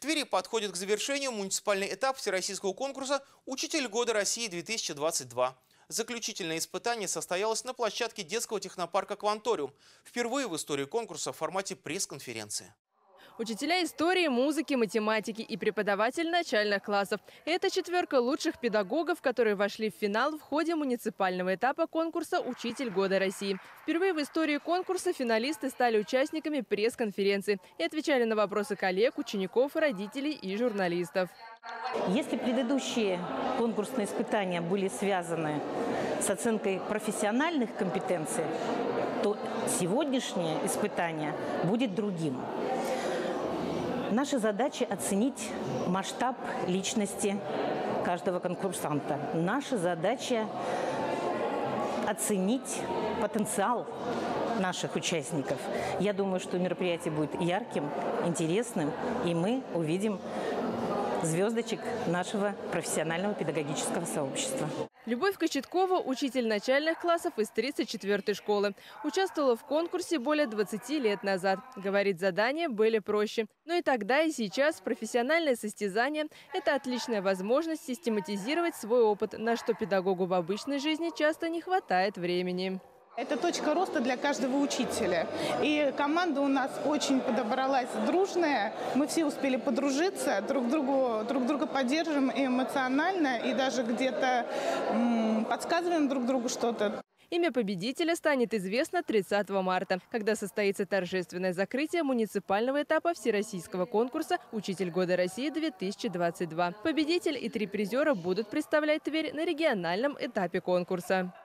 Твери подходит к завершению муниципальный этап всероссийского конкурса «Учитель года России-2022». Заключительное испытание состоялось на площадке детского технопарка «Кванториум». Впервые в истории конкурса в формате пресс-конференции. Учителя истории, музыки, математики и преподаватели начальных классов. Это четверка лучших педагогов, которые вошли в финал в ходе муниципального этапа конкурса «Учитель года России». Впервые в истории конкурса финалисты стали участниками пресс-конференции и отвечали на вопросы коллег, учеников, родителей и журналистов. Если предыдущие конкурсные испытания были связаны с оценкой профессиональных компетенций, то сегодняшнее испытание будет другим. Наша задача – оценить масштаб личности каждого конкурсанта. Наша задача – оценить потенциал наших участников. Я думаю, что мероприятие будет ярким, интересным, и мы увидим звездочек нашего профессионального педагогического сообщества. Любовь Кочеткова – учитель начальных классов из 34-й школы. Участвовала в конкурсе более 20 лет назад. Говорит, задания были проще. Но и тогда, и сейчас профессиональное состязание – это отличная возможность систематизировать свой опыт, на что педагогу в обычной жизни часто не хватает времени. Это точка роста для каждого учителя. И команда у нас очень подобралась дружная. Мы все успели подружиться, друг друга поддерживаем эмоционально и даже где-то подсказываем друг другу что-то. Имя победителя станет известно 30 марта, когда состоится торжественное закрытие муниципального этапа всероссийского конкурса «Учитель года России-2022». Победитель и 3 призера будут представлять Тверь на региональном этапе конкурса.